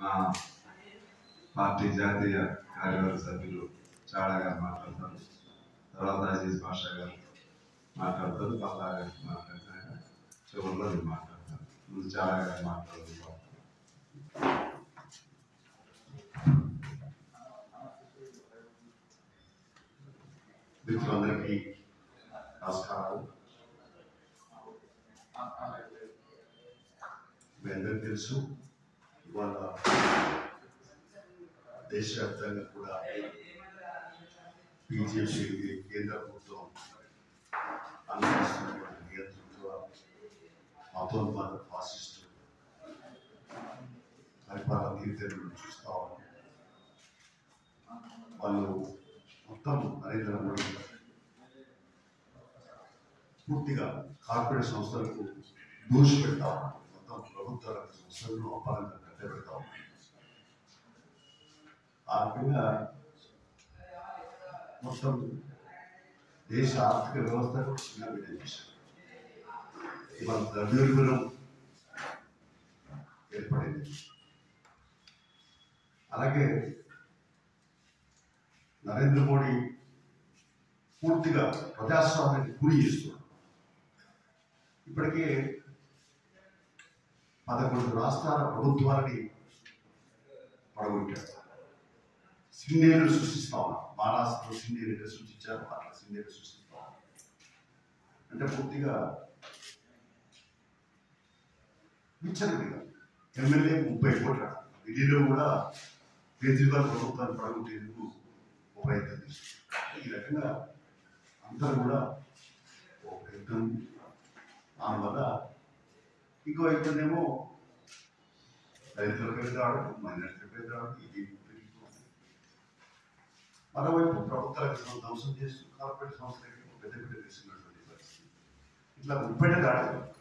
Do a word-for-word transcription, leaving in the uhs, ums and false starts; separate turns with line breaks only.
Party జాతీయ కార్యవర్గ సభ్యులు చాడా గారు మాట్లాడతారు. తర్వాత అజీజ్ బాషా గారు మాట్లాడతారు. పల్లా గారు మాట్లాడతారు. చివరిలో నేను మాట్లాడతాను. ముందు చాడా గారు మాట్లాడతారు. మిత్రులందరికీ నమస్కారాలు. మీ అందరికీ తెలుసు, ఇవాళ దేశవ్యాప్తంగా కూడా బీజేపీ కేంద్ర ప్రభుత్వం అనుసరిస్తున్నటువంటి నియంతృత్వ మతోన్మాద ఫాసిస్టు పరిపాలన తీర్థను చూస్తా ఉన్నాం. వాళ్ళు మొత్తం నరేంద్ర మోడీ పూర్తిగా కార్పొరేట్ సంస్థలకు దూషి పెడతా ఉన్నారు. మొత్తం ప్రభుత్వ రంగ సంస్థలను అపారంగా కట్టబెడతా ఉన్నారు. ఆ రకంగా మొత్తం దేశ ఆర్థిక వ్యవస్థను చిన్న చేశారు. ఇవాళ ద్రవ్యోల్బణం ఏర్పడింది. అలాగే నరేంద్ర మోడీ పూర్తిగా ప్రజాస్వామ్యాన్ని కూలి చేస్తున్నారు. ఇప్పటికే పదకొండు రాష్ట్రాల ప్రభుత్వాలని పడగొట్టారు. సిండేలు సృష్టిస్తా ఉన్నారు. మహారాష్ట్రలో సిండేలు సృష్టించారు, అట్లా సిండేలు సృష్టిస్తా ఉన్నారు. అంటే పూర్తిగా విచ్చలవిడిగా ఎమ్మెల్యే ముప్పై కోట్ల ఢిల్లీలో కూడా కేజ్రీవాల్ ప్రభుత్వాన్ని పడగొట్టేందుకు ఒక ప్రయత్నం చేస్తారు. ఈ రకంగా అందరూ కూడా ఒక ప్రయత్నం దానివల్ల ఇంకో వైపునేమో రైతుల పేరు రావడం, మైనార్టీ పేరు రావడం, ఇది మరోవైపు ప్రభుత్వాలకు ధ్వంసం చేస్తూ కార్పొరేట్ సంస్థలకి పెద్ద పెద్ద తీసుకున్నటువంటి పరిస్థితి. ఇట్లా ముప్పై దాడులు